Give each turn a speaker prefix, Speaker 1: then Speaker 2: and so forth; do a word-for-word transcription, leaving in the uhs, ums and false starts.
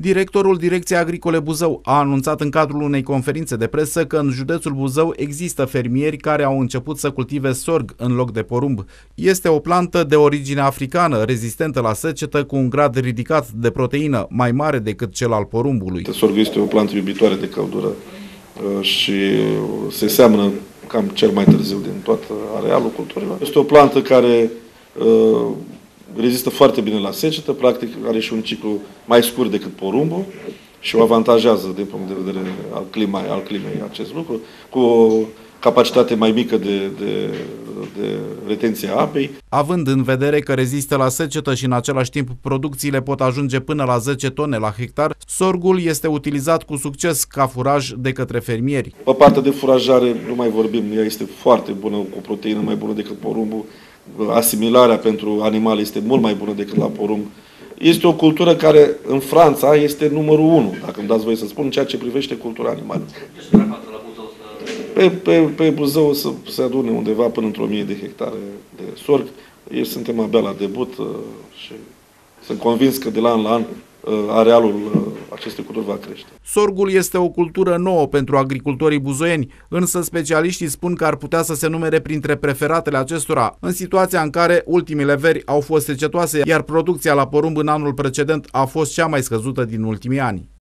Speaker 1: Directorul Direcției Agricole Buzău a anunțat în cadrul unei conferințe de presă că în județul Buzău există fermieri care au început să cultive sorg în loc de porumb. Este o plantă de origine africană, rezistentă la secetă, cu un grad ridicat de proteină, mai mare decât cel al porumbului.
Speaker 2: Sorgul este o plantă iubitoare de căldură și se seamănă cam cel mai târziu din tot arealul culturilor. Este o plantă care rezistă foarte bine la secetă, practic are și un ciclu mai scurt decât porumbul și o avantajează din punct de vedere al climei, al climei acest lucru, cu o capacitate mai mică de, de, de retenție a apei.
Speaker 1: Având în vedere că rezistă la secetă și în același timp producțiile pot ajunge până la zece tone la hectar, sorgul este utilizat cu succes ca furaj de către fermieri.
Speaker 2: Pe partea de furajare nu mai vorbim, ea este foarte bună, cu proteină mai bună decât porumbul. Asimilarea pentru animale este mult mai bună decât la porumb. Este o cultură care în Franța este numărul unu, dacă îmi dați voie să spun, în ceea ce privește cultura animală. Pe, pe, pe Buzău să se adune undeva până într-o mie de hectare de sorg. Ei suntem abia la debut și sunt convins că de la an la an arealul acestei culturi va crește.
Speaker 1: Sorgul este o cultură nouă pentru agricultorii buzoieni, însă specialiștii spun că ar putea să se numere printre preferatele acestora, în situația în care ultimele veri au fost secetoase, iar producția la porumb în anul precedent a fost cea mai scăzută din ultimii ani.